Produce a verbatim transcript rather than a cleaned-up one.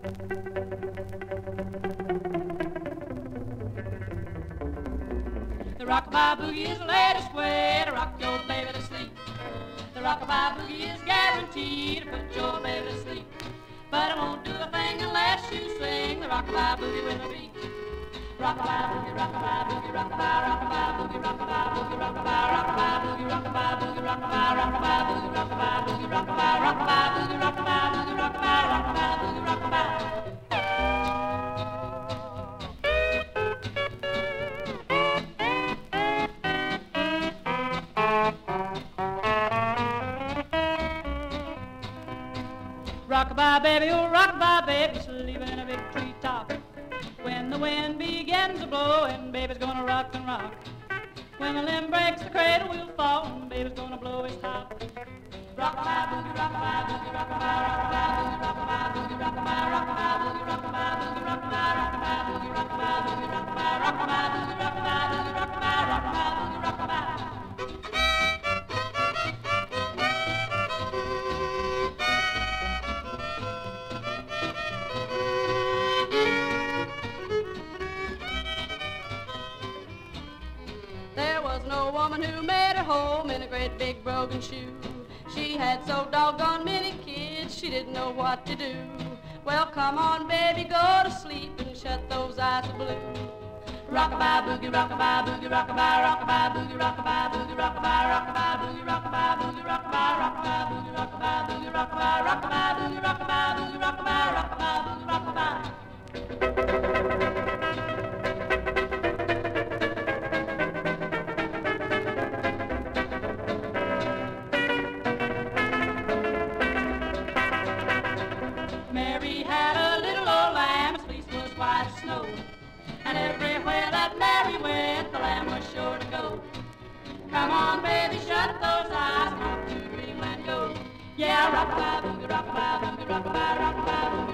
The rockabye boogie is the latest way to rock your baby to sleep. The rockabye boogie is guaranteed to put your baby to sleep. But it won't do a thing unless you swing the rockabye boogie with a beat. Rockabye boogie, rockabye boogie, rockabye, rockabye boogie, rockabye boogie, rockabye, rockabye boogie, rockabye boogie, rockabye, rockabye boogie, rockabye boogie, rockabye, rockabye boogie, rockabye boogie, rockabye, rockabye boogie, rockabye. Rockabye baby, oh rockabye baby, sleeping in a big treetop. When the wind begins to blow and baby's gonna rock and rock. When the limb breaks the cradle will fall and baby's gonna blow his top. Rockabye boogie, rockabye boogie, rockabye, rockabye boogie, rockabye boogie, rockabye, rockabye boogie, rockabye boogie, rockabye, rockabye boogie, rockabye boogie, rockabye, rockabye boogie, rockabye boogie, rockabye, rockabye boogie, rockabye. There was no woman who made her home in a great big broken shoe. She had so doggone many kids, she didn't know what to do. Well, come on, baby, go to sleep and shut those eyes of blue. Rockabye boogie, rockabye boogie, rockabye, rockabye boogie, rockabye boogie, rockabye, rockabye boogie, rockabye boogie, rockabye, rockabye boogie, rockabye boogie, rockabye, rockabye boogie, rockabye boogie, rockabye, rockabye boogie, rockabye. Mary had a little old lamb, its fleece was white as snow. And everywhere that Mary went, the lamb was sure to go. Come on, baby, shut those eyes and off to dreamland go. Yeah, rockabye boogie, rockabye boogie, rockabye, rockabye boogie.